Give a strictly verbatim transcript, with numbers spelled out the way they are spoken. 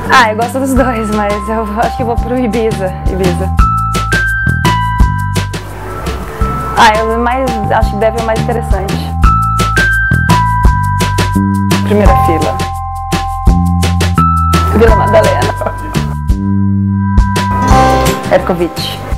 Ah, eu gosto dos dois, mas eu acho que eu vou pro Ibiza. Ibiza. Ah, eu mais, acho que deve ser mais interessante. Primeira fila. Vila Madalena. Ercovitch.